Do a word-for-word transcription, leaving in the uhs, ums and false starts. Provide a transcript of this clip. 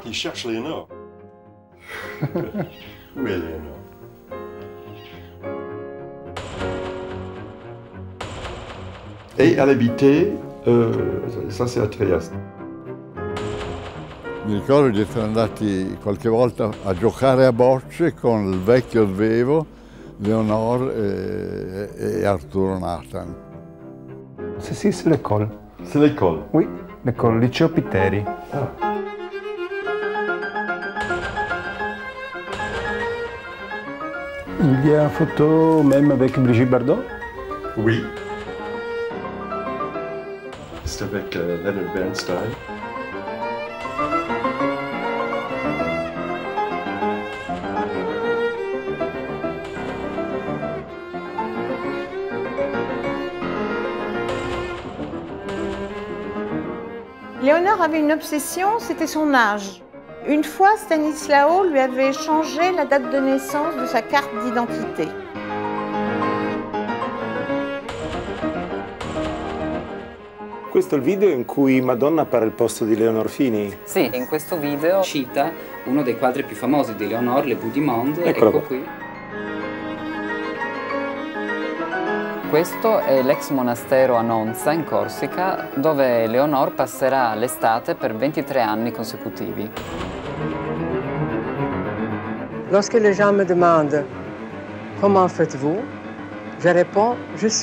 qui cherche Léonore. Où est Léonore? Et elle habitait, euh, ça c'est a Trieste. Mi ricordo di essere andati qualche volta a giocare a bocce con il vecchio svevo, Léonore e, e Arturo Nathan. Si, si, c'est l'école. C'est l'école? Oui, l'école, liceo Pitteri. Ah. Il y a une photo même avec Brigitte Bardot? Oui. C'est avec euh, Leonard Bernstein. Léonore avait une obsession, c'était son âge. Une fois, Stanislao lui avait changé la date de naissance de sa carte d'identité. Questo è il video in cui Madonna appare al posto di Léonore Fini? Sì, in questo video cita uno dei quadri più famosi di Léonore, Le Bout du Monde. Eccolo ecco qua. qui. Questo è l'ex monastero a Nonza, in Corsica, dove Léonore passerà l'estate per ventitré anni consecutivi. Lorsque les gens me demandent « Comment faites-vous ?», je réponds « Je suis ».